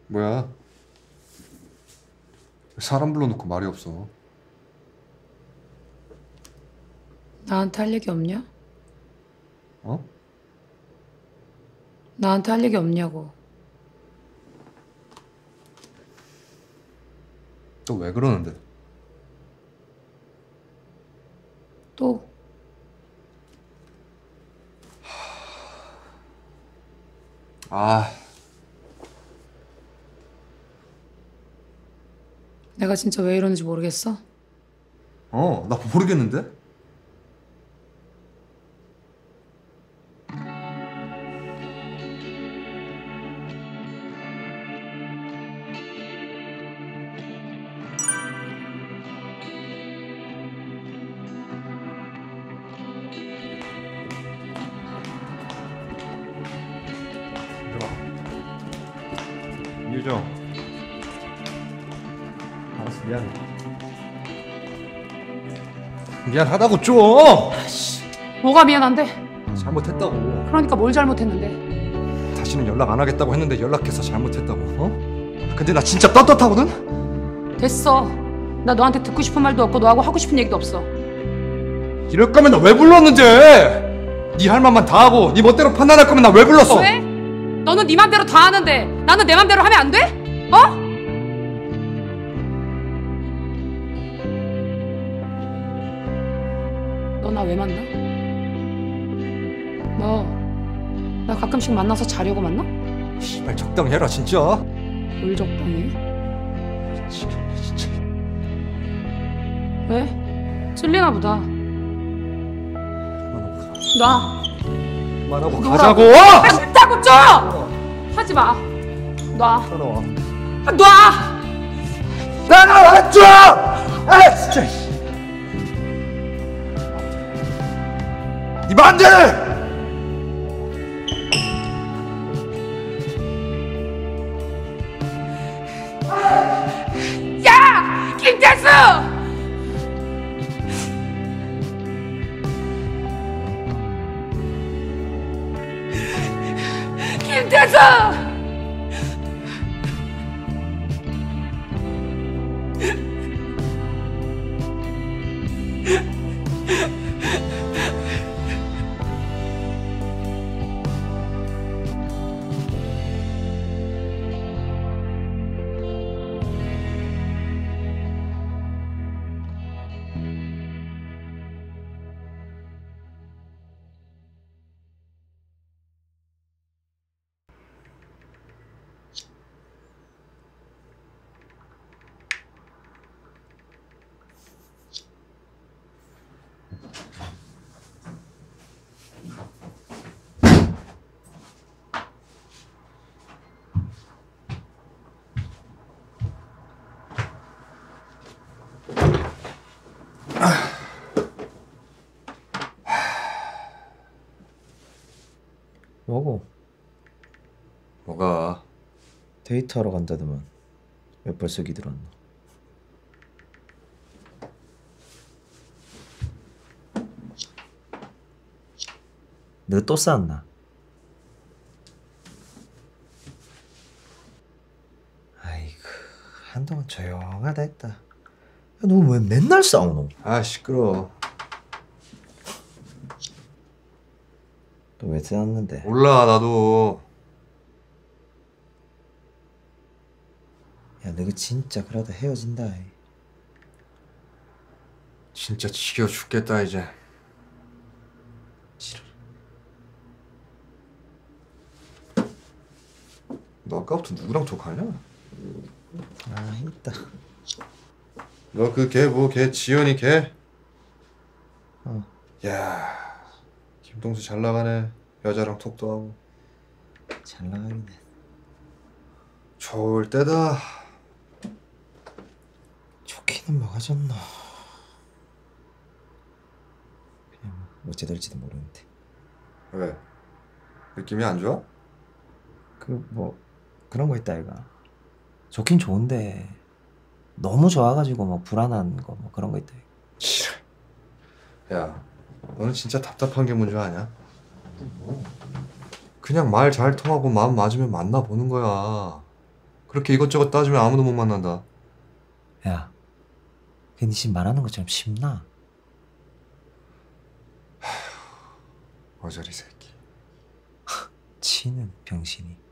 뭐야? 사람 불러놓고 말이 없어. 나한테 할 얘기 없냐? 어? 나한테 할 얘기 없냐고. 또 왜 그러는데? 또 아, 내가 진짜 왜 이러는지 모르겠어? 나 모르겠는데? 유정. 알았어, 미안해. 미안하다고 좀! 뭐가 미안한데? 잘못했다고. 그러니까 뭘 잘못했는데? 다시는 연락 안 하겠다고 했는데 연락해서 잘못했다고, 근데 나 진짜 떳떳하거든? 됐어. 나 너한테 듣고 싶은 말도 없고 너하고 하고 싶은 얘기도 없어. 이럴 거면 나 왜 불렀는데? 네 할 말만 다 하고 네 멋대로 판단할 거면 나 왜 불렀어? 왜? 너는 네 맘대로 다 하는데 나는 내 맘대로 하면 안 돼? 어? 너 나 왜 만나? 너 나 가끔씩 만나서 자려고 만나? 씨발 적당히 해라 진짜. 뭘 적당히 해? 미치겠네 진짜. 왜? 찔리나 보다. 놔. 그만하고 놀아. 가자고! 싫다고 좀! 하지 마. 놔. 따라와. 놔! 따라와 좀! 아 진짜. 네 맘대로! 야! 김태수! 김태수! 뭐고? 뭐가? 데이트하러 간다더만 왜 벌써 기들었노? 너 또 싸웠나? 아이고 한동안 조용하다 했다. 너 왜 맨날 싸우노? 아 시끄러워. 너 왜 싸웠는데? 몰라 나도. 야 너가 진짜 그러다 헤어진다. 진짜 지겨워 죽겠다 이제. 싫어. 너 아까부터 누구랑 톡하냐? 아 힘있다. 너 그 걔 뭐 걔 지연이 걔? 어. 야 김동수 잘 나가네. 여자랑 톡도 하고. 잘 나가긴 해. 좋을 때다. 좋기는 뭐가 좋노. 그냥 어째 될지도 모르는데. 왜? 느낌이 안 좋아? 그 뭐 그런 거 있다 이가. 좋긴 좋은데 너무 좋아가지고 뭐 불안한 거 뭐 그런 거 있다. 싫어. 야, 너는 진짜 답답한 게 뭔지 아냐? 그냥 말 잘 통하고 마음 맞으면 만나보는 거야. 그렇게 이것저것 따지면 아무도 못 만난다. 야, 괜히 지금 말하는 것처럼 쉽나? 어저리 새끼. 치는 병신이.